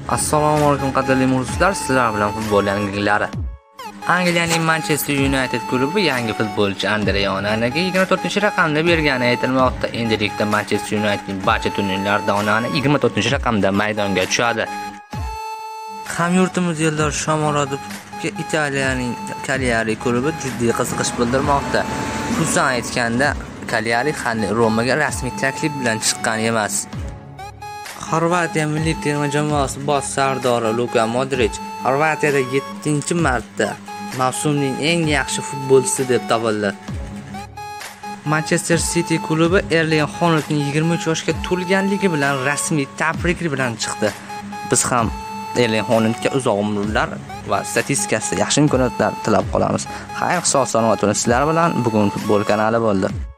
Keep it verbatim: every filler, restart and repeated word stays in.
Assalomu alaykum qadrli muxlislar, sizlar bilan futbol yangiliklari. Angliyaning Manchester United klubi yangi futbolchi Andre Onanaga yigirma to'rtinchi raqamda bergani aytilmoqda. Endilikda Manchester Unitedning barcha turnirlarida Onana yigirma to'rtinchi raqamda maydonga tushadi. Hamyurtimiz Eldor Shomurodovga Italiyaning Cagliari klubi jiddiy qiziqish bildirmoqda. Xususan aytganda, Cagliari hali Romaga rasmiy taklif bilan chiqqan emas. Xorvatiya milliy terma jamoasi bosh sardori Luka Modric Xorvatiyada yettinchi marta mavsumning eng yaxshi futbolchisi deb topildi. Manchester City klubi Erling Haalandning yigirma uch yoshga to'lganligi bilan rasmiy tabrik bilan chiqdi. Biz ham Erling Haalandga uzoq umrlar va statistikasida yaxshi imkoniyatlar tilab qolamiz. Xayr, sog' salomat bo'ling. Sizlar bilan bugun futbol kanali bo'ldi.